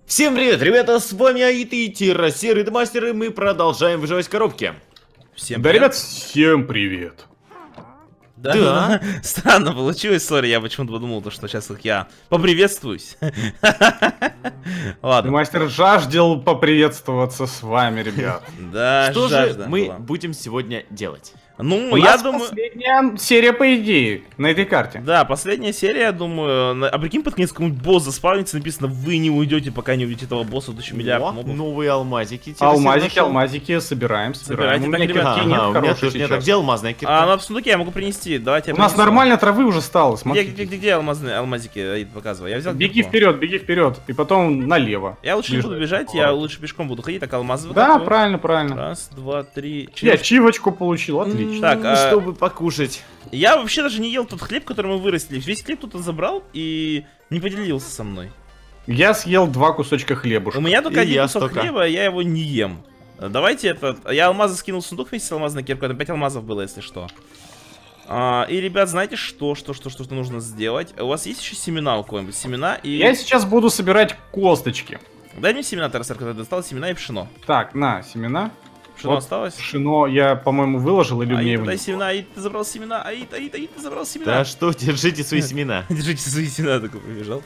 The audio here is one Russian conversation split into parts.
Всем привет, ребята, с вами Аид и Тира, Серый Мастер, и мы продолжаем выживать в коробке. Всем Да, привет. ребят, всем привет. Да. Странно получилось, сори, я почему-то подумал, что сейчас как я поприветствуюсь. Ладно. Мастер жаждал поприветствоваться с вами, ребят. Да, Что же жажда мы была. будем сегодня делать? Ну, У я нас думаю... последняя серия, по идее, на этой карте. Да, последняя серия, я думаю... А прикинь, под конец какой-нибудь босс заспавнится, написано, вы не уйдете, пока не увидите этого босса, тут еще миллиард О, мобов. новые алмазики. Алмазики, собираем. Собирайте, У меня так, ребят. кирки нет Ага, у меня хороших тоже нет. сейчас. Где алмазная кирка? А, она в сундуке, я могу принести, давайте я У нас принесу. нормально травы уже стало, смотри. Где алмазики, Аид, показывай. Я взял Беги кирку. беги вперед, и потом налево. Я лучше не Ближе. буду бежать, я лучше пешком буду ходить, так алмазы Да, выкапываю. правильно. Раз, два, три, Я четыре. чивочку получил, отлично. Так, чтобы покушать. Я вообще даже не ел тот хлеб, который мы вырастили. Весь хлеб кто-то забрал и не поделился со мной. Я съел 2 кусочка хлебушка. У меня только И один я кусок столько. хлеба, я его не ем. Давайте этот... Я алмазы скинул в сундук вместе с алмазной киркой. Там 5 алмазов было, если что. И, ребят, знаете, что нужно сделать? У вас есть еще семена у кого-нибудь? Семена и... Я сейчас буду собирать косточки. Дай мне семена, Тарасар, когда ты достал семена и пшено. Так, на, семена. Пшено Вот осталось? Пшено я, по-моему, выложил, или у меня Аид, его дай нет? семена, Аид, ты забрал семена, Аид, ты забрал семена. Да что, держите свои семена. Держите свои семена, такой побежал.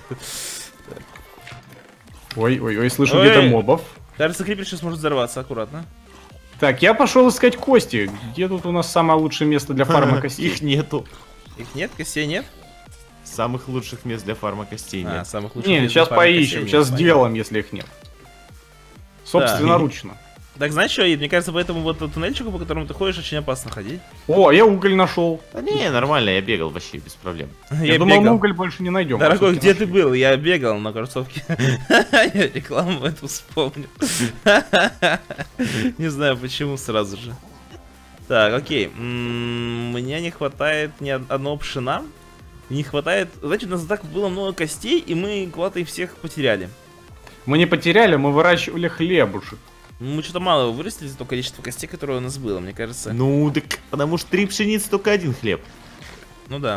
Ой, слышу Ой. где-то мобов. Кажется, крипер сейчас может взорваться, аккуратно. Так, я пошел искать кости. Где тут у нас самое лучшее место для фарма костей? Их нету. Их нет, костей нет? Самых лучших мест для фарма костей нет. Самых лучших Не, мест сейчас для фарма поищем, костей нет, сейчас понятно. сделаем, если их нет. Собственноручно. Так, знаешь что, Аид, мне кажется, по этому вот туннельчику, по которому ты ходишь, очень опасно ходить. О, я уголь нашел. Да не, нормально, я бегал вообще без проблем. Я думал, мы уголь больше не найдем. Дорогой, а где всё-таки ты нашли. был? Я бегал на кроссовке. Я рекламу эту вспомнил. Не знаю почему сразу же. Так, окей. Мне не хватает ни одного пшена. Не хватает... Значит, у нас так было много костей, и мы куда-то их всех потеряли. Мы не потеряли, мы выращивали хлебушек. Мы что-то мало вырастили за то количество костей, которое у нас было, мне кажется. Ну, так потому что 3 пшеницы, только 1 хлеб. Ну да.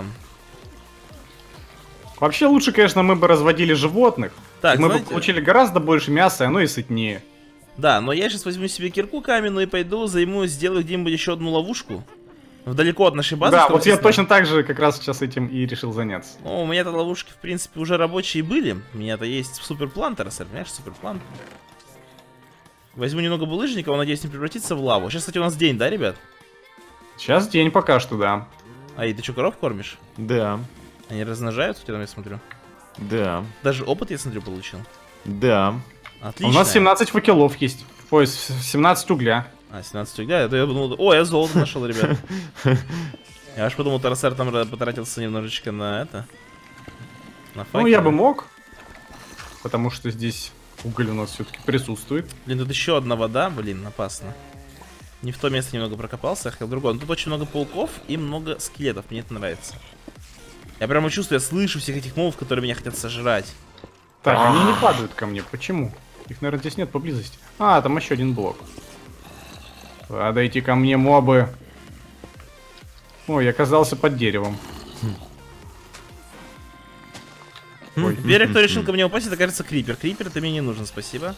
Вообще лучше, конечно, мы бы разводили животных. Так, Мы знаете- бы получили гораздо больше мяса, и оно и сытнее. Да, но я сейчас возьму себе кирку каменную и пойду займусь, сделаю где-нибудь еще одну ловушку. Далеко от нашей базы. Да, чтобы, вот я естественно- точно так же как раз сейчас этим и решил заняться. Ну, у меня-то ловушки, в принципе, уже рабочие были. У меня-то есть суперплан, Тарасар, понимаешь, суперплан. Возьму немного булыжника, надеюсь, не превратится в лаву. Сейчас, кстати, у нас день, да, ребят? Сейчас день пока что, да. Ай, ты что, коров кормишь? Да, Они размножаются у тебя там, я смотрю. да, Даже опыт, я смотрю, получил. да. Отлично. У нас 17 факелов есть. Ой, 17 угля. 17 угля, это я думал... О, я золото нашел, ребят. Я аж подумал, Тарасар там потратился немножечко на это. На Ну, я бы факелы. мог. Потому что здесь уголь у нас все-таки присутствует. Блин, тут еще одна вода, блин, опасно. Не в то место немного прокопался, я хотел другое. Но тут очень много пауков и много скелетов, мне это нравится. Я прямо чувствую, я слышу всех этих мобов, которые меня хотят сожрать. Так, они не падают ко мне. Почему? Их, наверное, здесь нет поблизости. А, там еще один блок. Подойти ко мне, мобы. Ой, я оказался под деревом. Ой. Первый, кто решил ко мне упасть, это, кажется, Крипер. Крипер, ты мне не нужен, спасибо.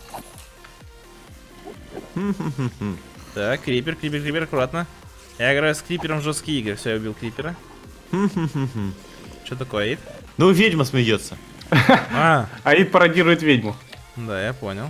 Так, Крипер, аккуратно. Я играю с Крипером в жесткие игры. Все, я убил Крипера. Что такое, Аид? Ну, ведьма смеется. А, Аид пародирует ведьму. да, я понял.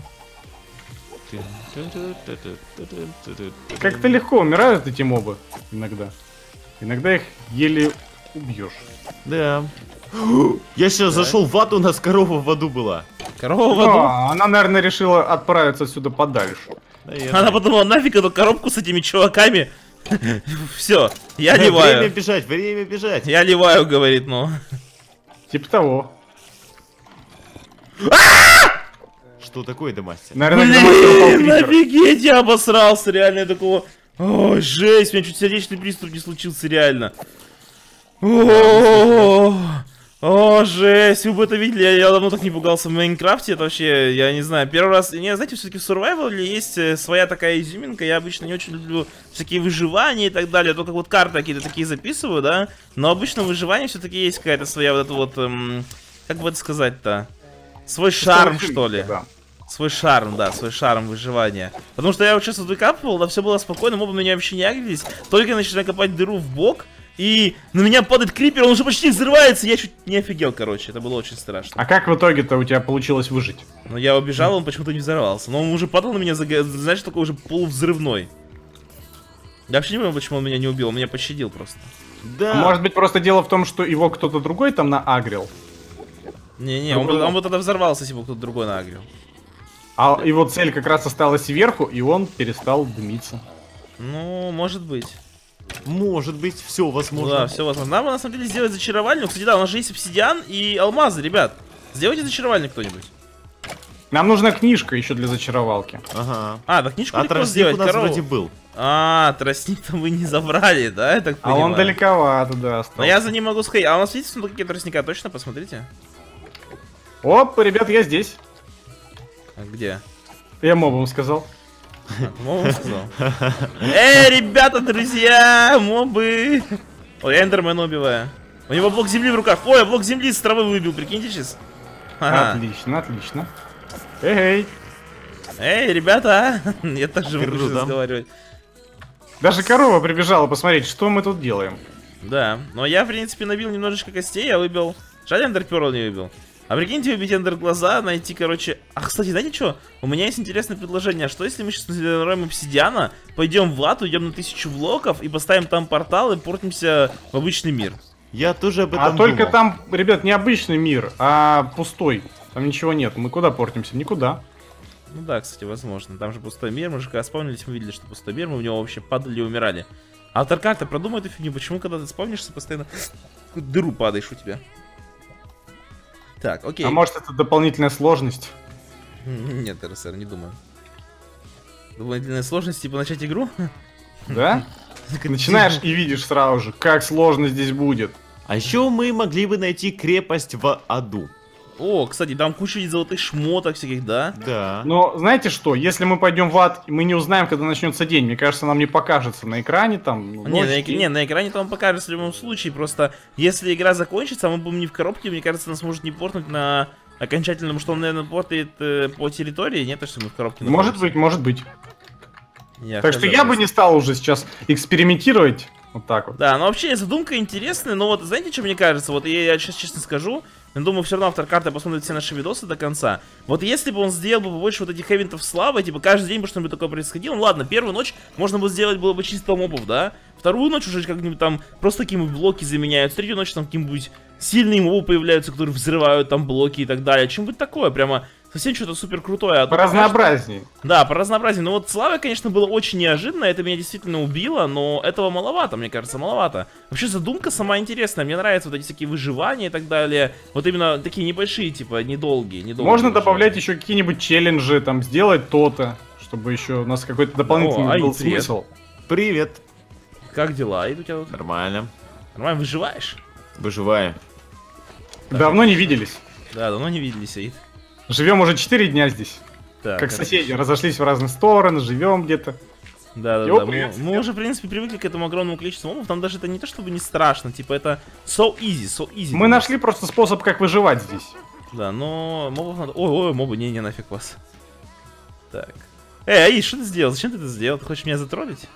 Как-то легко умирают эти мобы иногда. Иногда их еле убьешь. Да. Я сейчас зашел в ад, у нас корова в аду была. Корова в аду. Она, наверное, решила отправиться отсюда подальше. Наверное. Она подумала, нафиг эту коробку с этими чуваками. Все, я Время ливаю. бежать, время бежать. Я ливаю, говорит, ну. Типа того. Что такое, Демастер? Наверное, когда мастер упал Блин, крипер. офигеть, я обосрался, реально, я такого... Ой, жесть, у меня чуть сердечный приступ не случился, реально. О, жесть, вы бы это видели, я давно так не пугался в Майнкрафте, это вообще, я не знаю, первый раз, не, знаете, все-таки в Survival есть своя такая изюминка, я обычно не очень люблю всякие выживания и так далее, только вот карты какие-то такие записываю, да, но обычно в выживании все-таки есть какая-то своя вот эта вот, как бы это сказать-то, свой шарм, что ли. Да. Свой шарм, да, свой шарм выживания. Потому что я вот сейчас вот выкапывал, да, все было спокойно, мобы меня вообще не агрились. Только я начинаю копать дыру в бок, и на меня падает крипер, он уже почти взрывается. Я чуть не офигел, короче, это было очень страшно. А как в итоге-то у тебя получилось выжить? Но я убежал, он почему-то не взорвался. Но он уже падал на меня, знаешь, такой уже полувзрывной. Я вообще не понимаю, почему он меня не убил, он меня пощадил просто. Да. Может быть, просто дело в том, что его кто-то другой там наагрил? Не-не, он бы тогда взорвался, если бы кто-то другой нагрел. А его цель как раз осталась сверху, и он перестал дымиться. Ну, может быть. Может быть, все возможно. Да, все возможно. Надо на самом деле сделать зачаровальню. Кстати, да, у нас же есть обсидиан и алмазы, ребят. Сделайте зачаровальню кто-нибудь. Нам нужна книжка еще для зачаровалки. Ага. А, да книжку А легко тростник сделать, у нас корову. вроде был. А, тростник-то вы не забрали, да, я так А понимаю? он далековато, да, остался. Но я за ним могу сходить. А у нас видите сундуки тростника? Точно, посмотрите. Оп, ребят, я здесь. А где? Я мобом сказал. Мобом сказал. Ребята, друзья, мобы. Ой, я эндермена убиваю. У него блок земли в руках. Ой, я блок земли с травы выбил, прикиньте сейчас. Отлично, отлично. Эй, Эй, ребята, я также могу Круто. разговаривать. даже корова прибежала посмотреть, что мы тут делаем. Да, но я, в принципе, набил немножечко костей, я выбил. Жаль, эндерперл не выбил. А прикиньте, выбить эндер глаза, найти, короче... А, кстати, знаете что? У меня есть интересное предложение. А что, если мы сейчас набираем обсидиана, пойдем в ад, уйдем на 1000 блоков и поставим там портал и портимся в обычный мир? Я тоже об этом А только думал. там, ребят, не обычный мир, а пустой. Там ничего нет. Мы куда портимся? Никуда. Ну да, кстати, возможно. Там же пустой мир. Мы же когда спавнились, мы видели, что пустой мир. Мы в него вообще падали и умирали. А Таркарта, продумай эту фигню. Почему, когда ты спавнишься, постоянно в дыру падаешь у тебя? Так, окей. А может, это дополнительная сложность? Нет, РСР, не думаю. Дополнительная сложность, типа начать игру? Да? Начинаешь и видишь сразу же, как сложно здесь будет. А еще мы могли бы найти крепость в аду. О, кстати, там куча золотых шмоток всяких, да? Да. Но знаете что, если мы пойдем в ад, и мы не узнаем, когда начнется день, мне кажется, нам не покажется на экране там. Не, на экране там покажется в любом случае. Просто если игра закончится, а мы будем не в коробке, мне кажется, нас может не портнуть на окончательном, что он, наверное, портает по территории. Нет, что мы в коробке Может находимся. быть, может быть. Так что хз, я бы просто. не стал уже сейчас экспериментировать. Вот так вот. Да, но вообще задумка интересная, но вот знаете, что мне кажется? Вот я сейчас честно скажу, я думаю, все равно автор карты посмотрит все наши видосы до конца. Вот если бы он сделал бы побольше вот этих эвентов славы, типа каждый день бы что-нибудь такое происходило, ну ладно, первую ночь можно было сделать было бы чисто мобов, да? Вторую ночь уже как-нибудь там просто какие-нибудь блоки заменяют, третью ночь там какие-нибудь сильные мобы появляются, которые взрывают там блоки и так далее. Чем-нибудь такое, прямо совсем что-то супер крутое. А По то пока разнообразнее. да, по разнообразию. Но вот слава, конечно, было очень неожиданно, это меня действительно убило, но этого маловато, мне кажется, маловато. Вообще задумка сама интересная, мне нравятся вот эти всякие выживания и так далее. Вот именно такие небольшие, типа, недолгие. Можно добавлять еще какие-нибудь челленджи, там, сделать то-то, чтобы еще у нас какой-то дополнительный был привет. смысл. Привет. Как дела? И у тебя тут Нормально. нормально выживаешь? Выживаю. Давно не виделись. Да, давно не виделись, Аид. Живем уже 4 дня здесь. Так, Как это- соседи, разошлись в разные стороны, живем где-то. Да, Йоу, да. привет, Мы уже, в принципе, привыкли к этому огромному количеству мобов. Там даже это не то, чтобы не страшно. Типа, это so easy. Мы нашли просто способ, как выживать здесь. Да, но мобов надо... Ой, мобы, не, нафиг вас. Так. Аид, что ты сделал? Зачем ты это сделал? Ты хочешь меня затроллить?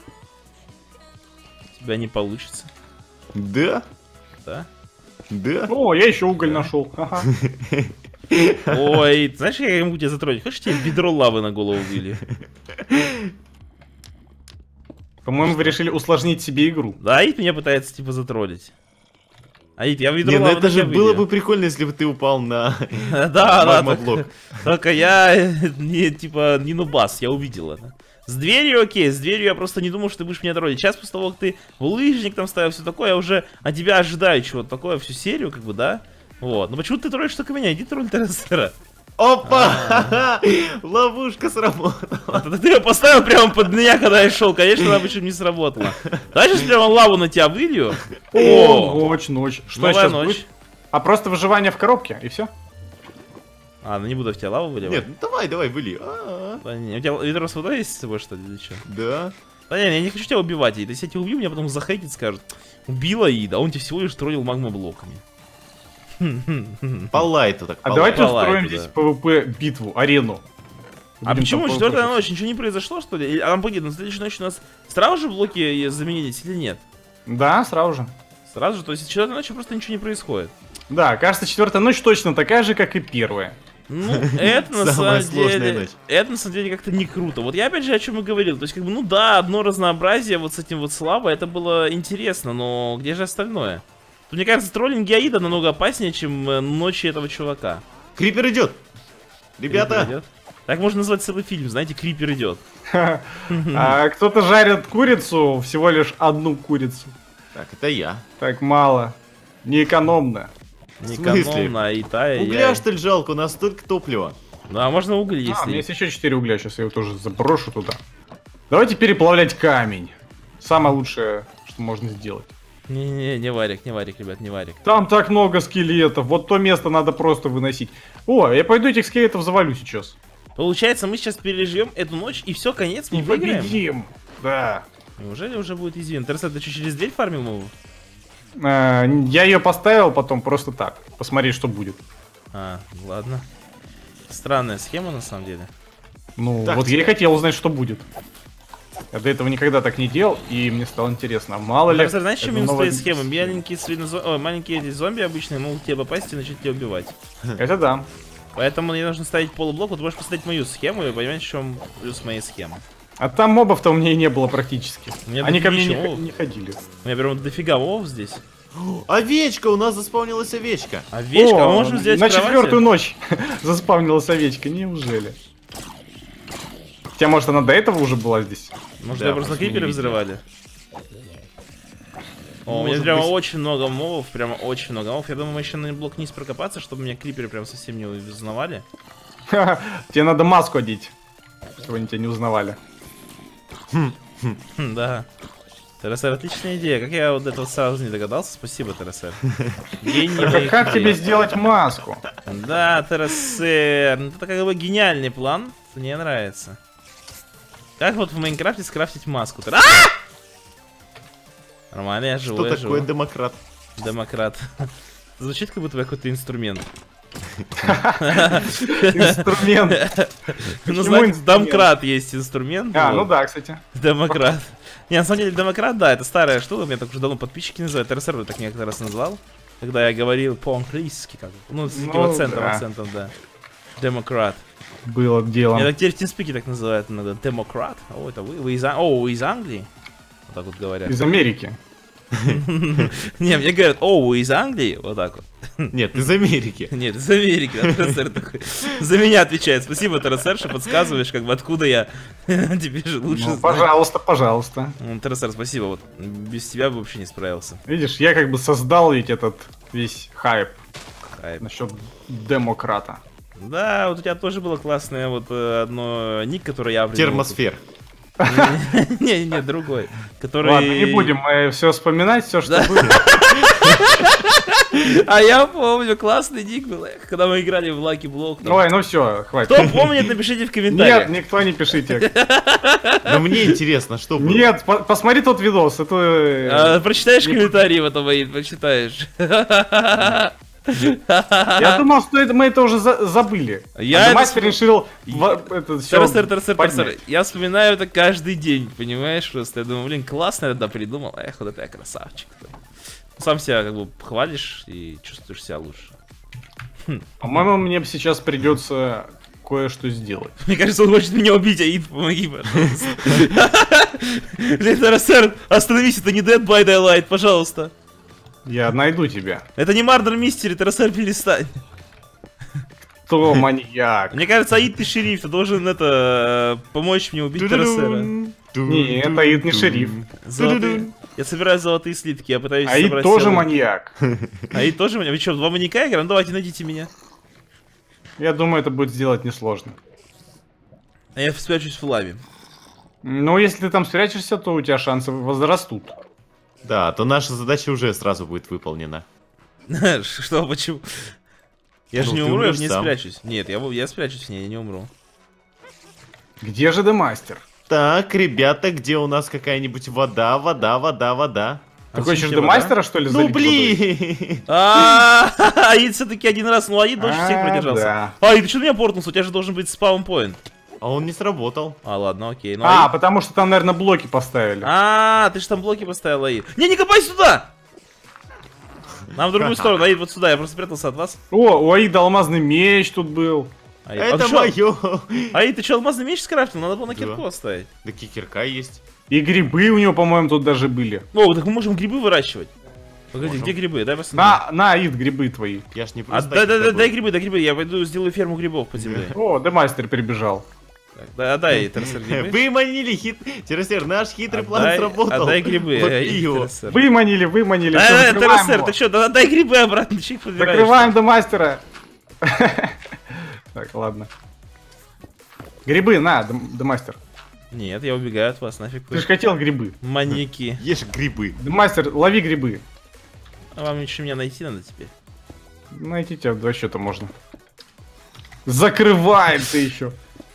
У тебя не получится. Да? Да? Да? О, я еще уголь нашел. Ага. Ой, знаешь, я могу тебя затроллить? Хочешь, тебе ведро лавы на голову вылью? По-моему, вы решили усложнить себе игру. Да, Аид меня пытается, типа, затроллить. Аид, я ведро Не, ну лавы это на же тебя было вылью. бы прикольно, если бы ты упал на Да, магмоблок. только я не, типа, не нубас, я увидел это. С дверью окей, с дверью я просто не думал, что ты будешь меня троллить. Сейчас, после того, как ты лыжник там ставил, все такое, я уже от тебя ожидаю чего-то такое, всю серию, как бы, да? Вот, но почему ты троллишь только меня? Иди тролль Террасера. Опа! Ловушка сработала. Ты ее поставил прямо под меня, когда я шел, конечно, она почему не сработала. Давай сейчас прямо лаву на тебя вылью. О, ночь. Что новая сейчас ночь. будет? А просто выживание в коробке, и все? А, ну не буду в тебя лаву выливать. Нет, ну давай, выли. Да не, у тебя ведро с водой есть с собой, что ли, или что? Да. Да не, я не хочу тебя убивать, и если я тебя убью, меня потом захейтит, скажут, убила Ида, а он тебе всего лишь троллил магмоблоками. По лайту так. А по давайте лайту, устроим да. здесь PvP битву, арену. А Будем почему там четвертая пробовать. ночь? Ничего не произошло, что ли? А погоди, на следующей ночи у нас сразу же блоки заменились или нет? Да, сразу же. Сразу же, то есть четвертая ночи просто ничего не происходит. Да, кажется, четвертая ночь точно такая же, как и первая. Ну, это на Самая самом сложная деле... ночь. Это на самом деле как-то не круто. Вот я опять же о чем и говорил. То есть, как бы, ну да, одно разнообразие вот с этим вот слабо, это было интересно, но где же остальное? Тут, мне кажется, троллинги Аида намного опаснее, чем ночи этого чувака. Крипер идет. Крипер Ребята, идет. Так можно назвать целый фильм, знаете, Крипер идет. А кто-то жарит курицу, всего лишь одну курицу. так, это я. Так мало. Неэкономно. Не смысле? экономно, а и та, и Угля, я. что ли, жалко, у нас столько топлива. Да, можно уголь У если. меня есть еще 4 угля, сейчас я его тоже заброшу туда. Давайте переплавлять камень. Самое лучшее, что можно сделать. Не варик, ребят, не варик. Там так много скелетов, вот то место надо просто выносить. О, я пойду этих скелетов завалю сейчас. Получается, мы сейчас переживем эту ночь, и все, конец, мы И выиграем. победим. Да. Неужели уже будет изи? Интересно, ты что, через дверь фармил мову? Я ее поставил потом просто так. Посмотреть, что будет. А, ладно. Странная схема, на самом деле. Ну, Так, вот я и хотел узнать, что будет. Я до этого никогда так не делал, и мне стало интересно. Мало ли... Просто знаешь, что это минус новая твоей схемы? Маленькие эти зомби обычные могут тебе попасть и начать тебя убивать. Это да. Поэтому мне нужно ставить полублок. Вот ты можешь посмотреть мою схему и понимать, в чем плюс моей схемы. А там мобов-то у меня и не было практически. У меня Они ко мне дофигища мобов. не ходили. У меня прям дофига мобов здесь. Овечка, у нас заспавнилась овечка. Овечка, О, а мы можем сделать на кровати? четвертую ночь заспавнилась овечка, неужели? Хотя, может, она до этого уже была здесь? Может, Да, я просто просто не криперы видел. взрывали? О, у меня Может прямо быть. очень много мобов, прямо очень много мобов. Я думаю, мы еще на блок низ прокопаться, чтобы меня криперы прям совсем не узнавали. Тебе надо маску одеть, чтобы они тебя не узнавали. Хм, да. ТРСР, отличная идея. Как я вот этого сразу не догадался? Спасибо, ТРСР. Гений моих Как идей. тебе сделать маску? Да, ТРСР. Ну, это как бы гениальный план. Мне нравится. Как вот в Майнкрафте скрафтить маску? Нормально, я живу, Что я такое живу. демократ? Демократ. Звучит как будто какой-то инструмент. Инструмент. Ну, Почему знаете, инструмент? домкрат есть инструмент. А, вот. ну да, кстати. Демократ. Не, на самом деле, демократ, да, это старая штука, меня так уже давно подписчики называют. ТРСР так некоторый раз назвал. Когда я говорил по-английски, как ну, с таким Ну, акцентом, да. акцентом, да. Демократ. Было дело. Меня так теперь в TeamSpeak так называют иногда. Демократ. О, это вы из вы из Англии? Вот так вот говорят. Из Америки. Не, мне говорят, о, вы из Англии? Вот так вот. Нет, из Америки. Нет, из Америки, а ТРСР такой. За меня отвечает. Спасибо, ТРСР, что подсказываешь, как бы откуда я. Теперь же лучше Ну, знать. пожалуйста, пожалуйста. ТРСР, спасибо, вот. Без тебя бы вообще не справился. Видишь, я как бы создал ведь этот весь хайп Хайп. насчет демократа. Да, вот у тебя тоже было классное вот одно ник, который я придумал. Термосфер. Не, другой. Который... Ладно, не будем мы все вспоминать, все, что Да. было. А я помню, классный ник был, эх, когда мы играли в Lucky Block. там. Ой, ну все, хватит. Кто помнит, напишите в комментариях. Нет, никто не пишите. Но мне интересно, что было. Нет, посмотри тот видос, это... Прочитаешь комментарии в этом, Аид, прочитаешь. Я думал, что мы это уже забыли. Я А это мастер решил это все ТРСР. Я вспоминаю это каждый день, понимаешь, просто. Я думаю, блин, классно я тогда придумал. Эх, вот это я красавчик. Сам себя как бы хвалишь и чувствуешь себя лучше. По-моему, мне бы сейчас придется кое-что сделать. Мне кажется, он хочет меня убить, Аид, помоги, пожалуйста. Блин, ТРСР, остановись, это не Dead by Daylight, пожалуйста. Я найду тебя. Это не Murder Mystery, ТРСР, перестань. Кто маньяк? Мне кажется, Аид, ты шериф, ты должен это помочь мне убить ТРСРа. Нет, Аид не шериф. Золотые. Я собираю золотые слитки, я пытаюсь Аид собрать тоже целый- маньяк. Аид тоже маньяк? Вы что, два маньяка играем? Ну давайте, найдите меня. Я думаю, это будет сделать несложно. А я спрячусь в лаве. Но если ты там спрячешься, то у тебя шансы возрастут. Да, то наша задача уже сразу будет выполнена. Что, почему? Я же Ну, не ты умру, я умрешь же не сам. спрячусь. Нет, я спрячусь в ней, я не умру. Где же демастер? Так, ребята, где у нас какая-нибудь вода? Ты А хочешь зачем демастера, что ли, Ну залить водой? блин! Аид все-таки один раз, ну Аид дольше всех А, продержался. да. Аид, ты что на меня портнулся? У тебя же должен быть спаун-поинт. А он не сработал. А, ладно, окей. Ну, А, потому что там, наверное, блоки поставили. ты же там блоки поставил, Аид. Не копай сюда! Нам в другую сторону, Аид, вот сюда, я просто спрятался от вас. О, у Аида алмазный меч тут был. Аид, Это чё? мое. Аид, ты что, алмазный меч скрафтил? Надо было на Да. кирку оставить. Да кирка есть. И грибы у него, по-моему, тут даже были. О, так мы можем грибы выращивать. Погоди, Можем. где грибы? Дай посмотрим. На, Аид, грибы твои. Я ж не А, просто дай такой. грибы, я пойду сделаю ферму грибов по земле. О, Демастер прибежал. Так, дай, Террасер, грибы. Выманили Террасер, наш хитрый план сработал. Отдай грибы. Вот Аид, его. Террасер. Выманили, всё, закрываем Террасер, его. ты что, дай грибы обратно, ты чё их подбираешь? Закрываем Демастера. Так, ладно. Грибы, на, Демастер. Нет, я убегаю от вас, нафиг Ты вы. же хотел грибы. Маньяки. Ешь грибы. Демастер, лови грибы. А вам еще меня найти надо теперь. Найти тебя в два счета можно. Закрываем ты еще.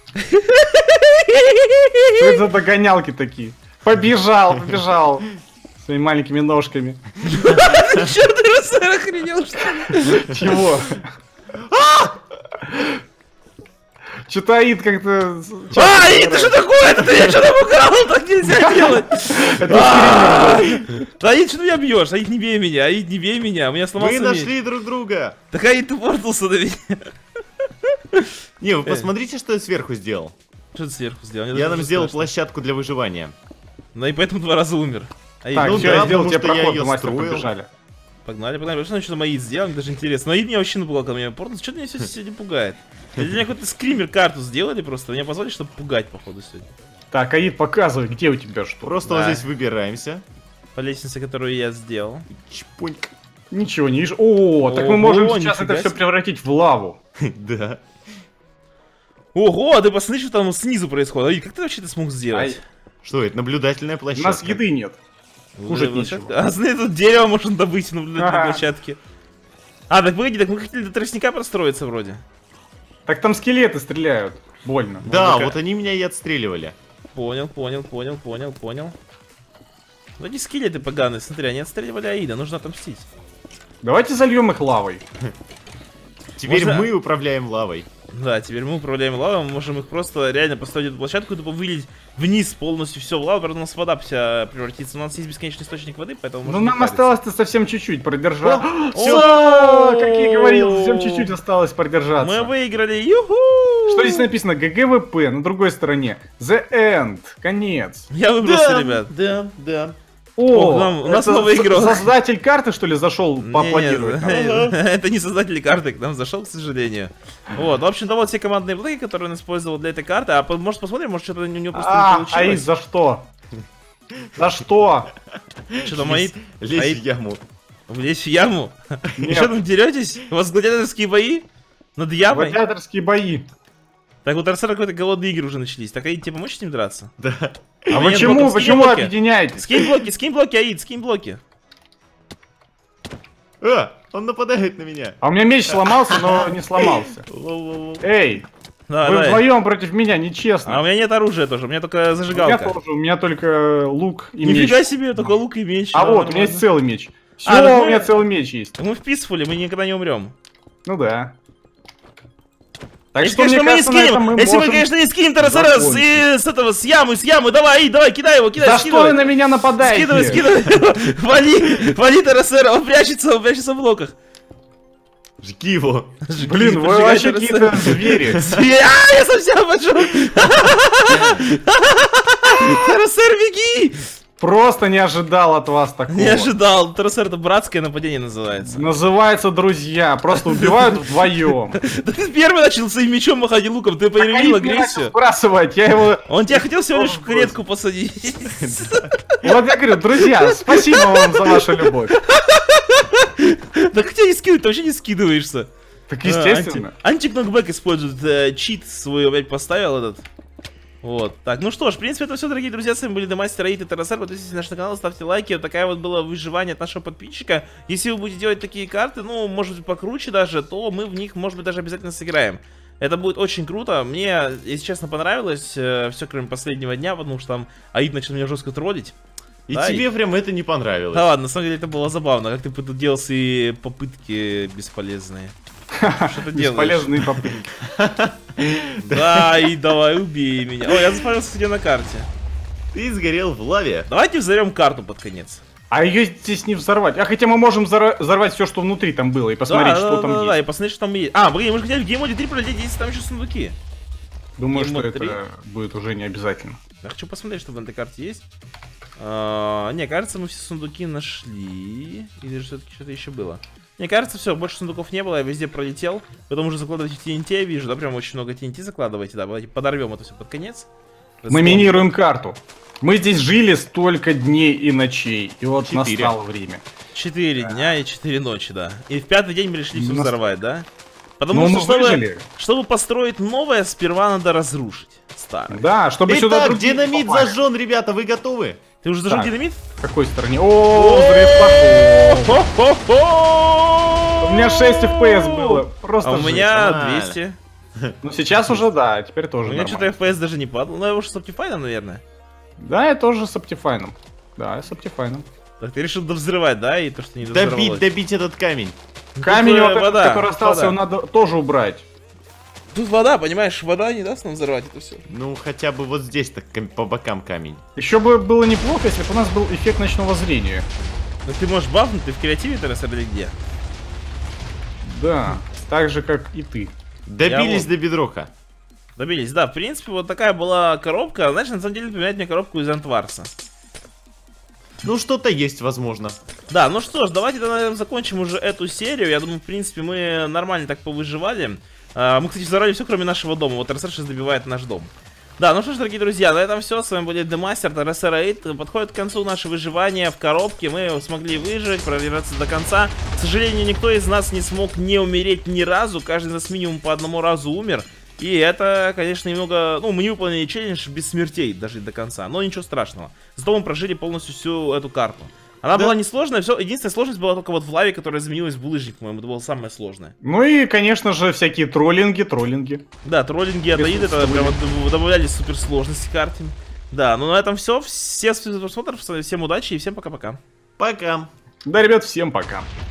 Что это за догонялки такие? Побежал. Своими маленькими ножками. Чё, Террасер, охренел, что ли? Чего? Что-то Аид как-то... Аид, ты что такое? Это я что напугал? Так нельзя делать. Аид, что ты меня бьешь? Аид, не бей меня, Аид, не бей меня. У меня сломался Мы меч. нашли друг друга. Так Аид, ты портался на меня. Не, вы посмотрите, что я сверху сделал. Что ты сверху сделал? Мне Я даже нам сделал страшно. площадку для выживания. Ну и поэтому 2 раза умер. Аид, Так, Ну все, да, я сделал потому тебе что я проход, её Демастер, строил. побежали. Погнали. Что там Аид сделал? Мне даже интересно. Но Аид меня вообще напугал, когда меня портался. Что ты меня сегодня пугает? Для меня какой-то скример карту сделали просто. Меня позвали, чтобы пугать, походу, сегодня. Так, Аид, показывай, где у тебя что. Просто Да. вот здесь выбираемся. По лестнице, которую я сделал. Чпуньк. Ничего не вижу. О, так мы Ого, можем сейчас нифига это все себе. превратить в лаву. Да. Ого, а ты посмотри, что там снизу происходит. Аид, как ты вообще это смог сделать? Что это? Наблюдательная У площадка. нас еды нет. Кушать Площадка? нечего. А смотри, тут дерево можно добыть на наблюдательной Ага. площадке. А, так погоди, так мы хотели до тростника простроиться вроде. Так там скелеты стреляют. Больно. Да, Ну-ка. вот они меня и отстреливали. Понял. Ну эти скелеты поганые, смотри, они отстреливали Аида, нужно отомстить. Давайте зальем их лавой. Теперь Можно- мы управляем лавой. Да, теперь мы управляем лавой, мы можем их просто реально поставить эту площадку и тупо вылить вниз полностью все в лаву, правда у нас вода вся превратится. У нас есть бесконечный источник воды, поэтому Ну можем не нам париться. осталось-то совсем чуть-чуть продержать. Всё! Как я и говорил, совсем чуть-чуть осталось продержаться. Мы выиграли, юху! Что здесь написано? ГГВП, на другой стороне. The End. Конец. Я выбрался, ребят. Да. О, О, у нас это новый игрок. Создатель карты, что ли, зашел Не, поаплодировать? нам? это не создатель карты, к нам зашел, к сожалению. Вот, в общем-то, вот все командные блоки, которые он использовал для этой карты. А может посмотрим, может что-то у него просто не Аид, получилось. за что? За что? Что там, Аид? Лезь Аид, в яму. влезть в яму? И Нет. что там, деретесь? У вас гладиаторские бои? Над ямой? Гладиаторские бои. Так вот, Арсена какой-то голодные игры уже начались. Так, Аид, тебе помочь с ним драться? Да. А нет почему? блоков, Почему скинь блоки. объединяетесь? Скинь блоки, Аид, скинь блоки. Он нападает на меня. А у меня меч сломался, но не сломался. Лоу-лоу-лоу. Эй, Давай, вы давай. вдвоем против меня, А у нечестно. меня нет оружия тоже, у меня только У меня зажигалка. тоже, у меня только лук и меч. Нифига себе, только лук и меч. А да, вот, у меня есть нормально. целый меч. Все, А, ну у меня мы- целый меч есть. Мы в писфуле, мы никогда не умрем. Ну да. Так Если, что, конечно, мне мы не кажется, на этом скинем, мы если мы, можем конечно, не скинем Тарасара закончить. с этого, с ямы, давай, кидай его, За что скидывай. вы на меня нападаете? Скидывай, вали Тарасара, он прячется в блоках. Жги его. Блин, вы Поджигай вообще Тарасара. какие-то звери. Я совсем поджег. Тарасар, беги! Просто не ожидал от вас такого. Не ожидал, Тарасар, это братское нападение называется. Называется друзья, просто убивают вдвоем. Да ты первый начал своим мечом махать и луком, ты проявил агрессию. Сбрасывать, я его... Он тебя хотел всего лишь в Просто. клетку посадить. И вот я говорю, друзья, спасибо вам за вашу любовь. Да хотя не скидывай, ты вообще не скидываешься. Так естественно. Антикнокбэк использует, чит свой опять поставил этот. Вот. Так, ну что ж, в принципе, это все, дорогие друзья. С вами были Демастер, Аид и Тарасар. Подписывайтесь на наш канал, ставьте лайки. Вот такая вот было выживание от нашего подписчика. Если вы будете делать такие карты, ну, может быть, покруче даже, то мы в них, может быть, даже обязательно сыграем. Это будет очень круто. Мне, если честно, понравилось все, кроме последнего дня, потому что там Аид начал меня жестко троллить. И Да, тебе прям это не понравилось. Да ладно, на самом деле это было забавно, как ты тут делал свои попытки бесполезные. Что ты делаешь? Бесполезные попытки. Да, и давай убей меня. О, я заспавнился, где на карте. Ты сгорел в лаве. Давайте взорвем карту под конец. А ее здесь не взорвать. А хотя мы можем взорвать все, что внутри там было, и посмотреть, что там есть. Да, и посмотреть, что там есть. А, блин, мы же хотели в геймоде 3 пролететь, если там еще сундуки. Думаю, что Геймод 3. это будет уже не обязательно. Я хочу посмотреть, что в этой карте есть. Не, кажется, мы все сундуки нашли. Или же все-таки что-то еще было. Мне кажется, все, больше сундуков не было, я везде пролетел. Потом уже закладывайте TNT, я вижу, да, прям очень много TNT закладывайте, да, давайте подорвем это все под конец. Мы минируем карту. Мы здесь жили столько дней и ночей, и вот 4. настало время. 4 дня и 4 ночи, да. И в 5-й день мы решили все взорвать, да? Ну, Потому что, выжили. чтобы построить новое, сперва надо разрушить старое. Да, чтобы сюда Итак, другие динамит попали. зажжен, ребята, вы готовы? Ты уже зажег Так. динамит? В какой стороне? О, взрыв пошел. У меня 6 FPS было. Просто А у жесть. меня нормально. 200. Ну сейчас уже да, теперь У тоже меня нормально. что-то FPS даже не падал. Ну, я уже с Optifine, наверное. Да, я тоже с Optifine. Да, я с Optifine. Так, ты решил довзрывать, да? И то, что не Добить, довзорвалось. добить этот камень. Камень, Тут, вот этот, вода, который остался, вода. его надо тоже убрать. Тут вода, понимаешь, вода не даст нам взорвать это все. Ну, хотя бы вот здесь так по бокам камень. Еще бы было неплохо, если бы у нас был эффект ночного зрения. Ну ты можешь бафнуть, ты в креативе ТРСР или где? Да, так же, как и ты. Добились вот- до бедрока. Добились, да, в принципе, вот такая была коробка. Знаешь, на самом деле напоминает мне коробку из Антварса. Ну, что-то есть, возможно. Да, ну что ж, давайте, наверное, закончим уже эту серию. Я думаю, в принципе, мы нормально так повыживали. Мы, кстати, взорвали все, кроме нашего дома. Вот ТРСР сейчас добивает наш дом. Да, ну что ж, дорогие друзья, на этом все. С вами был Демастер, ТРСР 8. Подходит к концу наше выживание в коробке. Мы смогли выжить, продержаться до конца. К сожалению, никто из нас не смог не умереть ни разу. Каждый из нас минимум по одному разу умер. И это, конечно, немного... Ну, мы не выполнили челлендж без смертей, даже до конца. Но ничего страшного. Зато мы прожили полностью всю эту карту. Она была несложная, все. Единственная сложность была только вот в лаве, которая изменилась в булыжник, по-моему. Это было самое сложное. Ну и, конечно же, всякие троллинги. Да, троллинги, атоиды, это прям вот добавляли суперсложности карте. Да, ну на этом все. Всем просмотров, всем удачи и всем пока-пока. Пока. Да, ребят, всем пока.